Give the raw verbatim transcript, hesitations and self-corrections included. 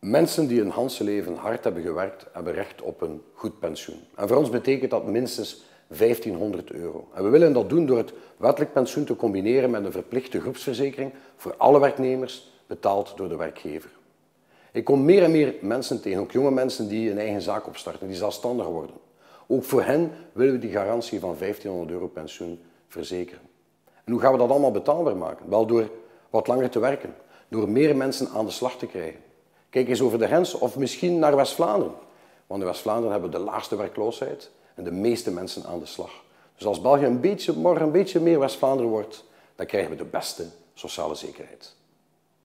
Mensen die hun hele leven hard hebben gewerkt, hebben recht op een goed pensioen. En voor ons betekent dat minstens vijftienhonderd euro. En we willen dat doen door het wettelijk pensioen te combineren met een verplichte groepsverzekering voor alle werknemers, betaald door de werkgever. Ik kom meer en meer mensen tegen, ook jonge mensen die een eigen zaak opstarten, die zelfstandig worden. Ook voor hen willen we die garantie van vijftienhonderd euro pensioen verzekeren. En hoe gaan we dat allemaal betaalbaar maken? Wel door wat langer te werken, door meer mensen aan de slag te krijgen. Kijk eens over de grens of misschien naar West-Vlaanderen. Want in West-Vlaanderen hebben we de laagste werkloosheid en de meeste mensen aan de slag. Dus als België een beetje, morgen een beetje meer West-Vlaanderen wordt, dan krijgen we de beste sociale zekerheid.